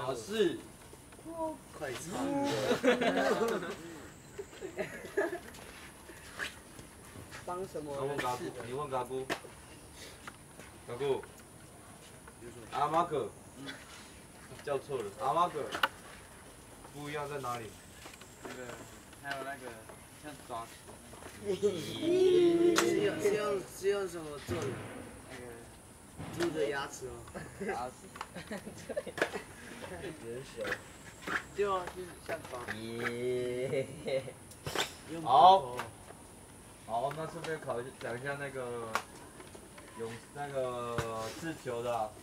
表示快唱。 帮什么？ 你问嘎姑。嘎姑。阿马可。叫错了，阿马可。不一样在哪里？ 那个，还有那个像抓球是用什么做的？ 那个猪的牙齿吗？ 牙齿。就是像抓。 好，好，那顺便讲一下那个刺球的、啊，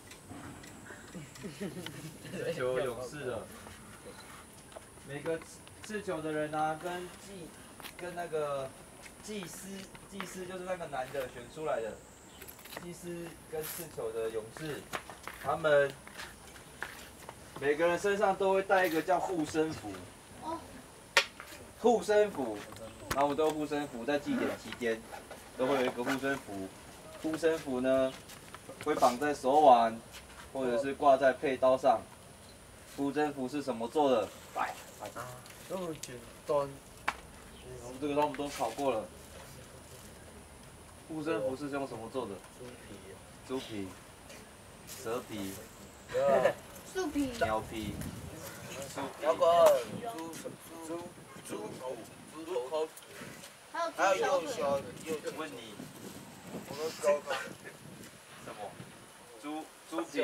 刺球勇士的，每个刺球的人啊，跟那个祭司就是那个男的选出来的，祭司跟刺球的勇士，他们每个人身上都会带一个叫护身符。护身符，然后我们都有护身符，在祭典期间都会有一个护身符。护身符呢，会绑在手腕，或者是挂在佩刀上。护身符是什么做的？来， 这么简单。 我们这个他们都考过了。护身符是用什么做的？猪皮、蛇皮、 树皮、 鸟皮、 那个猪头，还有幼小的问你我们高考什么？猪皮。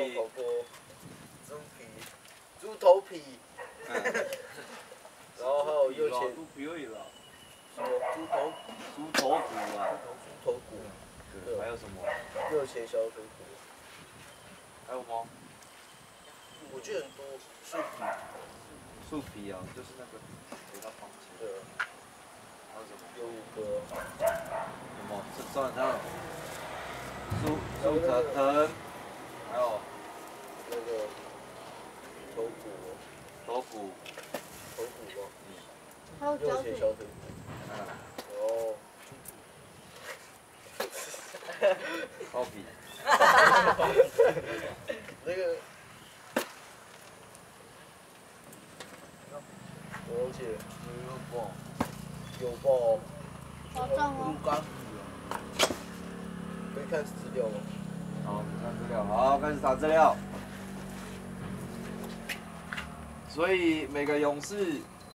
猪头皮， 嗯。 然后还有右前猪皮而已啦。 猪头骨啊。 猪头骨， 对，还有什么？ 右前小腿骨， 还有吗？ 我记得很多树皮啊，就是那个给它绑起来。 对， 还有什么？ 有5个， 什么？算了，树藤，还有那个头骨吗？右还有脚腿。 前小腿骨，哦， 包皮。 那个。我忘记了，有报， 好重哦。 可以看资料吗？ 好，看资料，好，开始查资料。所以每个勇士